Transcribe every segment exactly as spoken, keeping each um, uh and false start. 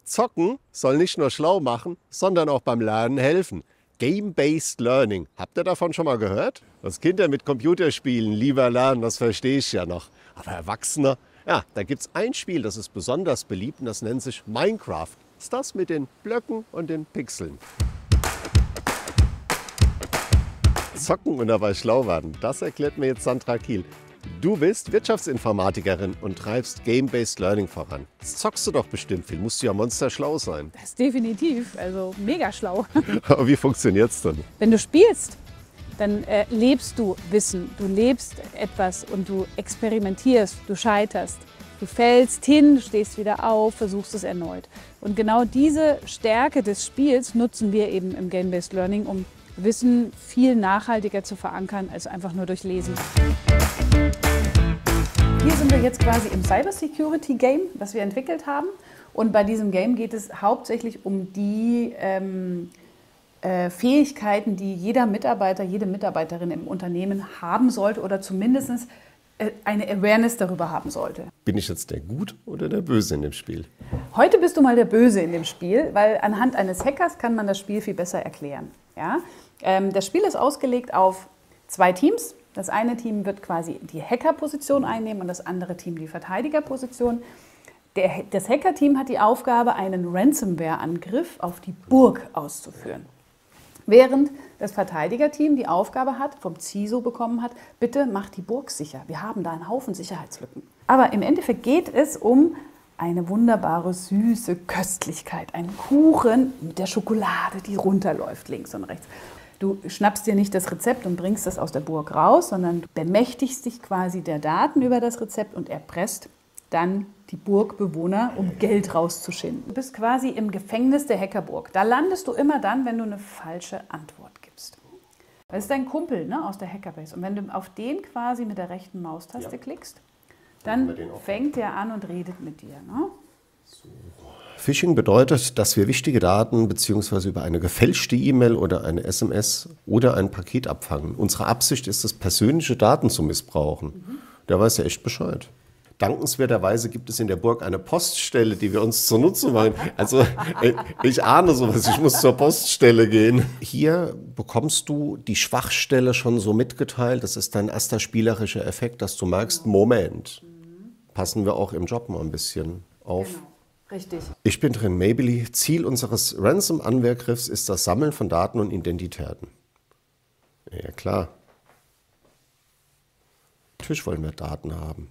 Zocken soll nicht nur schlau machen, sondern auch beim Lernen helfen. Game-Based Learning. Habt ihr davon schon mal gehört? Dass Kinder mit Computerspielen lieber lernen, das verstehe ich ja noch. Aber Erwachsene, ja, da gibt es ein Spiel, das ist besonders beliebt und das nennt sich Minecraft. Das ist das mit den Blöcken und den Pixeln. Zocken und dabei schlau werden, das erklärt mir jetzt Sandra Kiel. Du bist Wirtschaftsinformatikerin und treibst Game-Based Learning voran. Das zockst du doch bestimmt viel, musst du ja monsterschlau sein. Das ist definitiv, also mega schlau. Aber wie funktioniert's denn? Wenn du spielst, dann äh, lebst du Wissen, du lebst etwas und du experimentierst, du scheiterst. Du fällst hin, stehst wieder auf, versuchst es erneut. Und genau diese Stärke des Spiels nutzen wir eben im Game-Based Learning, um Wissen viel nachhaltiger zu verankern als einfach nur durch Lesen. Hier sind wir jetzt quasi im Cybersecurity-Game, das wir entwickelt haben. Und bei diesem Game geht es hauptsächlich um die ähm, äh, Fähigkeiten, die jeder Mitarbeiter, jede Mitarbeiterin im Unternehmen haben sollte oder zumindest äh, eine Awareness darüber haben sollte. Bin ich jetzt der Gut oder der Böse in dem Spiel? Heute bist du mal der Böse in dem Spiel, weil anhand eines Hackers kann man das Spiel viel besser erklären. Ja? Ähm, das Spiel ist ausgelegt auf zwei Teams. Das eine Team wird quasi die Hacker-Position einnehmen und das andere Team die Verteidiger-Position. Der, das Hacker-Team hat die Aufgabe, einen Ransomware-Angriff auf die Burg auszuführen. Während das Verteidiger-Team die Aufgabe hat, vom C I S O bekommen hat, bitte macht die Burg sicher. Wir haben da einen Haufen Sicherheitslücken. Aber im Endeffekt geht es um eine wunderbare, süße Köstlichkeit. Ein Kuchen mit der Schokolade, die runterläuft links und rechts. Du schnappst dir nicht das Rezept und bringst das aus der Burg raus, sondern du bemächtigst dich quasi der Daten über das Rezept und erpresst dann die Burgbewohner, um Geld rauszuschinden. Du bist quasi im Gefängnis der Hackerburg. Da landest du immer dann, wenn du eine falsche Antwort gibst. Das ist dein Kumpel, ne, aus der Hackerbase. Und wenn du auf den quasi mit der rechten Maustaste ja. klickst, dann fängt der an und redet mit dir. Ne? So. Phishing bedeutet, dass wir wichtige Daten bzw. über eine gefälschte E-Mail oder eine S M S oder ein Paket abfangen. Unsere Absicht ist es, persönliche Daten zu missbrauchen. Mhm. Der weiß ja echt Bescheid. Dankenswerterweise gibt es in der Burg eine Poststelle, die wir uns zunutze machen. Also ich ahne sowas, ich muss zur Poststelle gehen. Hier bekommst du die Schwachstelle schon so mitgeteilt. Das ist dein erster spielerischer Effekt, dass du merkst, Moment, passen wir auch im Job mal ein bisschen auf. Genau. Richtig. Ich bin drin, Maybelline. Ziel unseres Ransom-Angriffs ist das Sammeln von Daten und Identitäten. Ja, klar. Natürlich wollen wir Daten haben.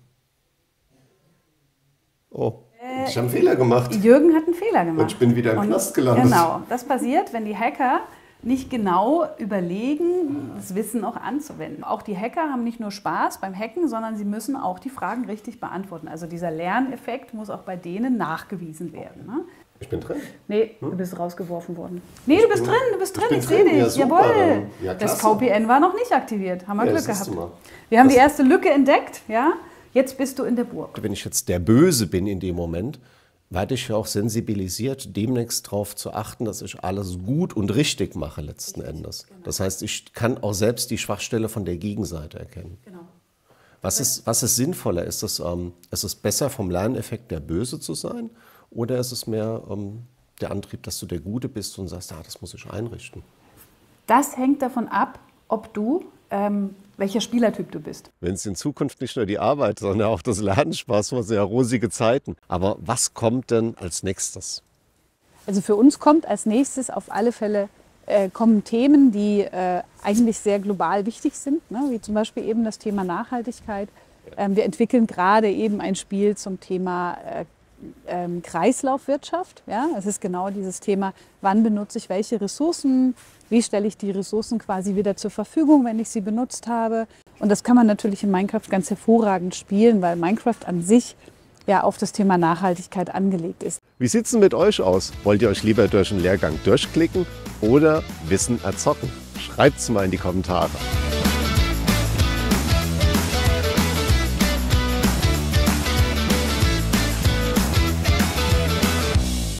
Oh, äh, ich habe einen Fehler gemacht. Jürgen hat einen Fehler gemacht. Und ich bin wieder im Knast gelandet. Genau, das passiert, wenn die Hacker nicht genau überlegen, das Wissen auch anzuwenden. Auch die Hacker haben nicht nur Spaß beim Hacken, sondern sie müssen auch die Fragen richtig beantworten. Also dieser Lerneffekt muss auch bei denen nachgewiesen werden. Ne? Ich bin drin? Nee, hm? du bist rausgeworfen worden. Nee, du bist drin, du bist drin, ich, ich sehe dich. Ja, jawohl. Ja, das V P N war noch nicht aktiviert, haben wir ja, Glück gehabt. Wir haben das die erste Lücke entdeckt, ja. Jetzt bist du in der Burg. Wenn ich jetzt der Böse bin in dem Moment, werde ich ja auch sensibilisiert, demnächst darauf zu achten, dass ich alles gut und richtig mache letzten richtig, Endes. Genau. Das heißt, ich kann auch selbst die Schwachstelle von der Gegenseite erkennen. Genau. Was ist, was ist sinnvoller? Ist es, ähm, ist es besser vom Lerneffekt der Böse zu sein oder ist es mehr ähm, der Antrieb, dass du der Gute bist und sagst, ah, das muss ich einrichten? Das hängt davon ab, ob du, ähm, welcher Spielertyp du bist. Wenn es in Zukunft nicht nur die Arbeit, sondern auch das Lernen Spaß macht, sehr rosige Zeiten. Aber was kommt denn als nächstes? Also für uns kommt als nächstes auf alle Fälle äh, kommen Themen, die äh, eigentlich sehr global wichtig sind, ne? Wie zum Beispiel eben das Thema Nachhaltigkeit. Ähm, wir entwickeln gerade eben ein Spiel zum Thema äh, ähm, Kreislaufwirtschaft. Ja? Es ist genau dieses Thema, wann benutze ich welche Ressourcen, wie stelle ich die Ressourcen quasi wieder zur Verfügung, wenn ich sie benutzt habe. Und das kann man natürlich in Minecraft ganz hervorragend spielen, weil Minecraft an sich ja auf das Thema Nachhaltigkeit angelegt ist. Wie sieht es denn mit euch aus? Wollt ihr euch lieber durch einen Lehrgang durchklicken oder Wissen erzocken? Schreibt es mal in die Kommentare.